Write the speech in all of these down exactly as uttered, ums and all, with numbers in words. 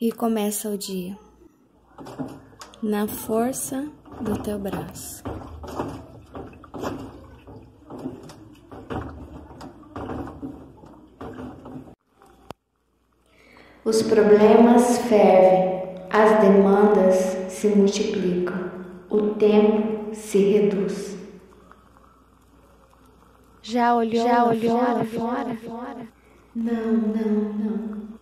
E começa o dia na força do teu braço. Os problemas fervem, as demandas se multiplicam, o tempo se reduz. Já olhou, Já lá, olhou fora, lá fora? fora? Não, não, não.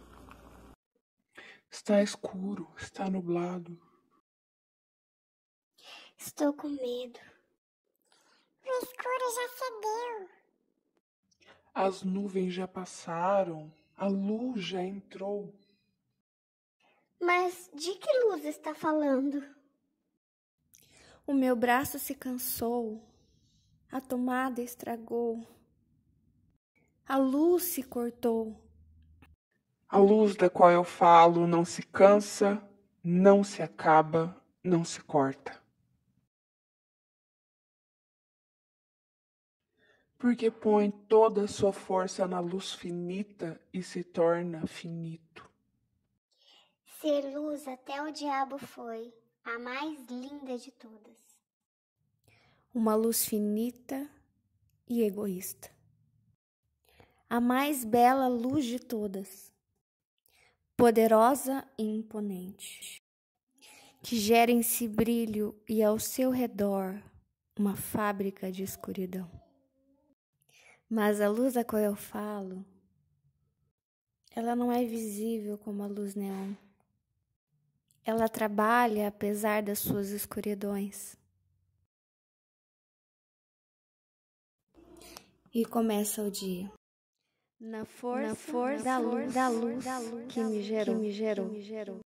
Está escuro, está nublado. Estou com medo. O escuro já cedeu. As nuvens já passaram, a luz já entrou. Mas de que luz está falando? O meu braço se cansou, a tomada estragou, a luz se cortou. A luz da qual eu falo não se cansa, não se acaba, não se corta. Porque põe toda a sua força na luz finita e se torna finito. Ser luz até o diabo foi, a mais linda de todas. Uma luz finita e egoísta. A mais bela luz de todas. Poderosa e imponente. Que gera em si brilho e ao seu redor uma fábrica de escuridão. Mas a luz a qual eu falo, ela não é visível como a luz neon. Ela trabalha apesar das suas escuridões. E começa o dia na força, na força da, luz, da luz que me gerou. Que me gerou.